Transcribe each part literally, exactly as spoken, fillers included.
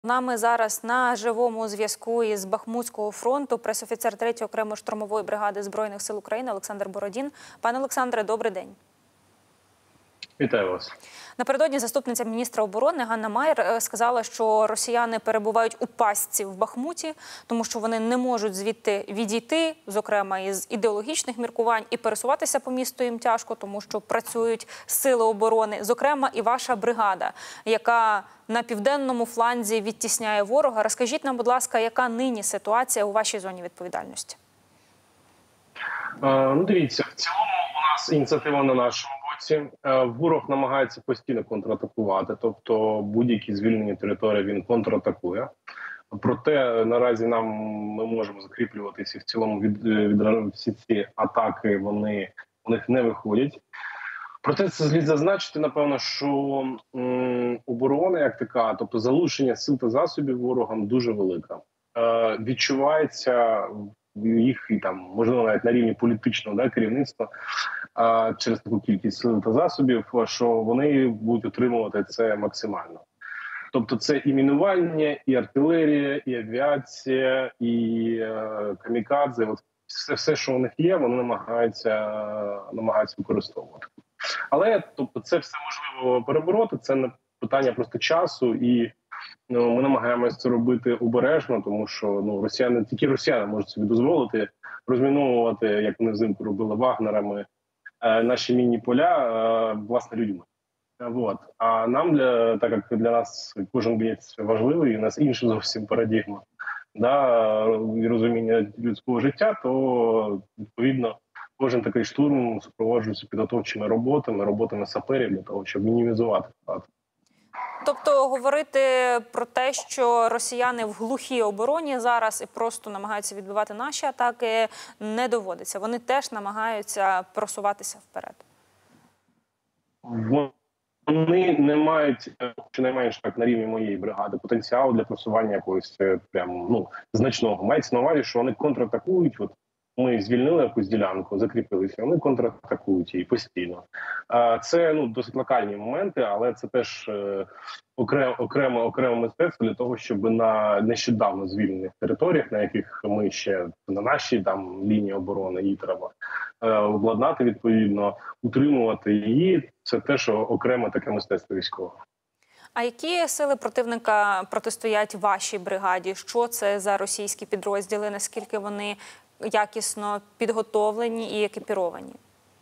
Нами зараз на живому зв'язку із Бахмутського фронту пресофіцер третьої окремої штурмової бригади Збройних сил України Олександр Бородін. Пане Олександре, добрий день. Вітаю вас. Напередодні заступниця міністра оборони Ганна Маєр сказала, що росіяни перебувають у пастці в Бахмуті, тому що вони не можуть звідти відійти, зокрема із ідеологічних міркувань, і пересуватися по місту їм тяжко, тому що працюють сили оборони, зокрема і ваша бригада, яка на південному фланзі відтісняє ворога. Розкажіть нам, будь ласка, яка нині ситуація у вашій зоні відповідальності? Е, ну, дивіться, в цілому у нас ініціатива на нашому боці. Е, ворог намагається постійно контратакувати, тобто будь-які звільнені території він контратакує. Проте наразі нам ми можемо закріплюватися в цілому від, від всі ці атаки, вони у них не виходять. Проте це слід зазначити, напевно, що м, оборона як така, тобто залучення сил та засобів ворогам дуже велика. Е, відчувається їх і там, можливо, навіть на рівні політичного да, керівництва е, через таку кількість сил та засобів, що вони будуть отримувати це максимально. Тобто це і мінування, і артилерія, і авіація, і е, камікадзе. От все, все, що у них є, вони намагаються, намагаються використовувати. Але тобто, це все можливо перебороти, це не питання просто часу, і ну, ми намагаємося це робити обережно, тому що ну, росіяни, тільки росіяни можуть собі дозволити розміновувати, як вони взимку робили вагнерами, е, наші мінні поля е, власне людьми. Вот. А нам, для, так як для нас кожен боєць важливий, у нас інша зовсім парадігма, да, і розуміння людського життя, то відповідно кожен такий штурм супроводжується підготовчими роботами, роботами саперів для того, щоб мінімізувати втрати. Тобто говорити про те, що росіяни в глухій обороні зараз і просто намагаються відбивати наші атаки, не доводиться. Вони теж намагаються просуватися вперед. Вони не мають, щонайменш так на рівні моєї бригади, потенціалу для просування якогось прям ну значного. Мається на увазі, що вони контратакують. От ми звільнили якусь ділянку, закріпилися, вони контратакують її постійно. Це ну досить локальні моменти, але це теж окремо окремо окремо мистецтво для того, щоб на нещодавно звільнених територіях, на яких ми ще на нашій там лінії оборони її треба обладнати відповідно, утримувати її. Це теж окреме таке мистецтво військове. А які сили противника протистоять вашій бригаді? Що це за російські підрозділи? Наскільки вони якісно підготовлені і екіпіровані?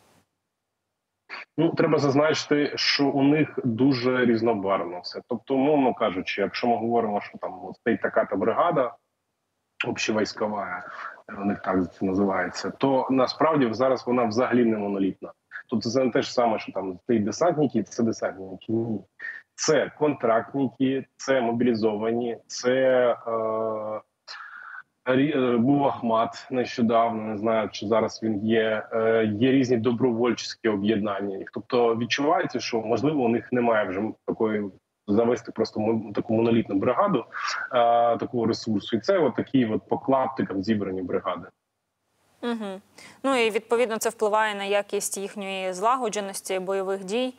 Ну, треба зазначити, що у них дуже різнобарвно все. Тобто, умовно кажучи, якщо ми говоримо, що там стоїть така-то бригада, общевійськова, у них так це називається, то насправді зараз вона взагалі не монолітна. Тобто це не те ж саме, що там стоїть десантники, це десантники. Ні. Це контрактники, це мобілізовані, це е, був Ахмат нещодавно, не знаю, чи зараз він є. Е, є різні добровольчі об'єднання. Тобто відчувається, що можливо у них немає вже такої завести просто таку монолітну бригаду, е, такого ресурсу. І це от такі от по клаптикам зібрані бригади. Угу. Ну і відповідно це впливає на якість їхньої злагодженості, бойових дій.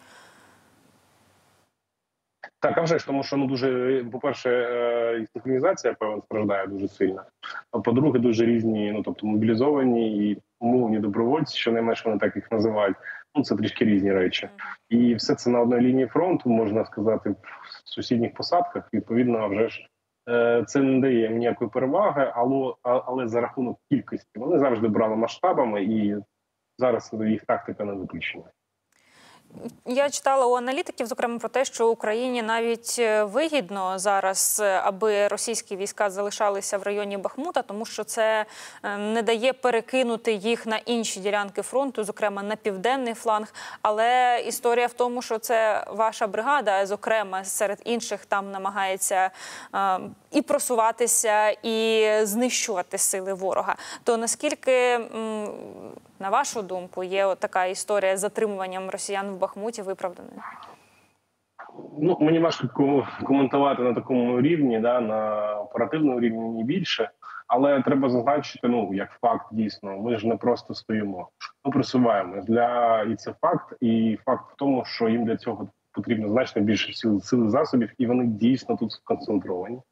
Так, а вже ж, тому що ну дуже, по-перше, і синхронізація, певно, страждає дуже сильно. А по-друге, дуже різні, ну тобто мобілізовані і умовні добровольці, що найменше вони так їх називають. Ну це трішки різні речі. І все це на одній лінії фронту, можна сказати, в сусідніх посадках. Відповідно, вже ж це не дає їм ніякої переваги, але, але за рахунок кількості вони завжди брали масштабами, і зараз їх тактика не виключена. Я читала у аналітиків, зокрема, про те, що Україні навіть вигідно зараз, аби російські війська залишалися в районі Бахмута, тому що це не дає перекинути їх на інші ділянки фронту, зокрема на південний фланг. Але історія в тому, що це ваша бригада, зокрема, серед інших там намагається е, і просуватися, і знищувати сили ворога. То наскільки, м, на вашу думку, є така історія з затримуванням росіян в Бахмуті виправданою? Ну, мені важко коментувати на такому рівні, да, на оперативному рівні не більше, але треба зазначити, ну, як факт дійсно, ми ж не просто стоїмо, ми просуваємось. Для... І це факт, і факт в тому, що їм для цього потрібно значно більше сил, сил і засобів, і вони дійсно тут сконцентровані.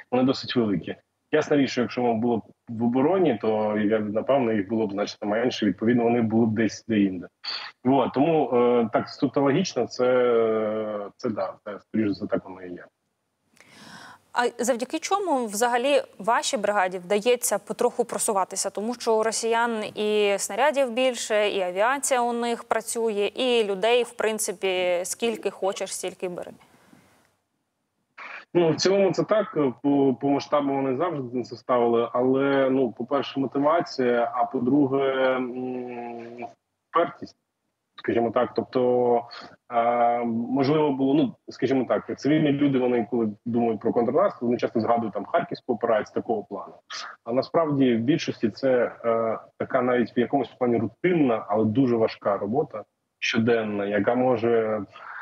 вони досить великі. Ясна річ, що якщо ми було б в обороні, то я напевно їх було б значно менше. Відповідно, вони були б десь де-інде. Вот. Тому е, так суто логічно, це, це да, це скоріше за так воно і є. А завдяки чому взагалі вашій бригаді вдається потроху просуватися? Тому що у росіян і снарядів більше, і авіація у них працює, і людей, в принципі, скільки хочеш, стільки бери. Ну, в цілому це так, по, по масштабу вони завжди це ставили, але, ну, по-перше, мотивація, а по-друге, впертість, скажімо так. Тобто, е, можливо було, ну, скажімо так, цивільні люди, вони, коли думають про контрнаступ, вони часто згадують там Харківську операцію такого плану. А насправді в більшості це е, така навіть в якомусь плані рутинна, але дуже важка робота, щоденна, яка може...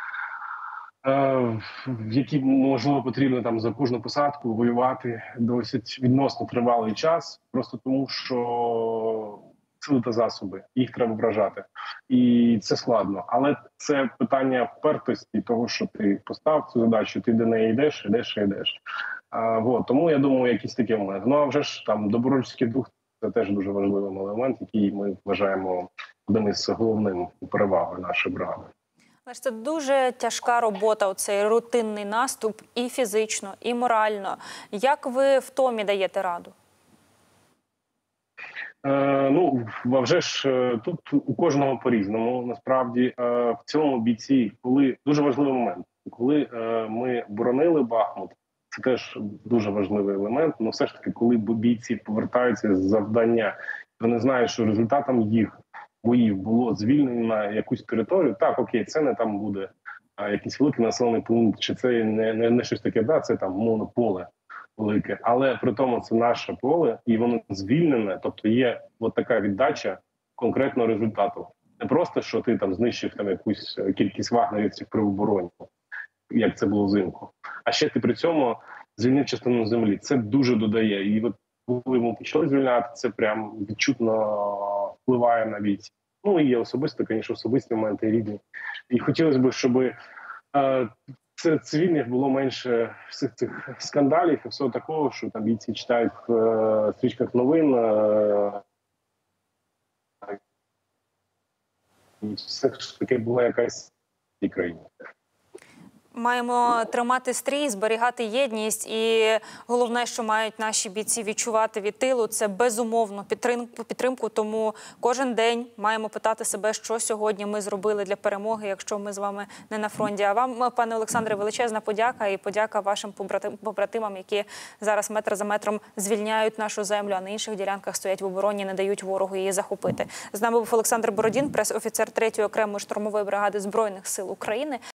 в які, можливо, потрібно там за кожну посадку воювати досить відносно тривалий час, просто тому що сили та засоби, їх треба вражати. І це складно. Але це питання впертості, того, що ти постав цю задачу, ти до неї йдеш, йдеш, йдеш. А, вот. Тому, я думаю, якісь такі моменти. Ну, а вже ж там добровольчий дух – це теж дуже важливий елемент, який ми вважаємо одним із головним перевагою нашої бригади. Це дуже тяжка робота, оцей рутинний наступ і фізично, і морально. Як ви в Томі даєте раду? Е, ну, а вже ж тут у кожного по-різному. Насправді, е, в цілому бійці, коли дуже важливий момент, коли е, ми боронили Бахмут, це теж дуже важливий елемент, але все ж таки, коли бійці повертаються з завдання, вони знають, що результатом їх боїв було звільнено якусь територію, так, окей, це не там буде а, якийсь великий населений пункт, чи це не, не, не щось таке, да, це там мовно поле велике, але при тому це наше поле, і воно звільнене, тобто є от така віддача конкретного результату. Не просто, що ти там знищив там якусь кількість вагнерівців при обороні, як це було взимку, а ще ти при цьому звільнив частину землі. Це дуже додає. І от коли ми почали звільняти, це прям відчутно впливає на бійців. Ну і є особисто, звісно, особисті моменти рідні. І хотілося б, щоб е, це цивільних було менше всіх цих скандалів і всього такого, що там бійці читають в е, стрічках новин. Е, і все ж таки була якась в країні. Маємо тримати стрій, зберігати єдність, і головне, що мають наші бійці відчувати від тилу, це безумовно підтримку, підтримку. Тому кожен день маємо питати себе, що сьогодні ми зробили для перемоги, якщо ми з вами не на фронті. А вам, пане Олександре, величезна подяка і подяка вашим побратимам, які зараз метр за метром звільняють нашу землю, а на інших ділянках стоять в обороні, не дають ворогу її захопити. З нами був Олександр Бородін, прес-офіцер третьої окремої штурмової бригади Збройних сил України.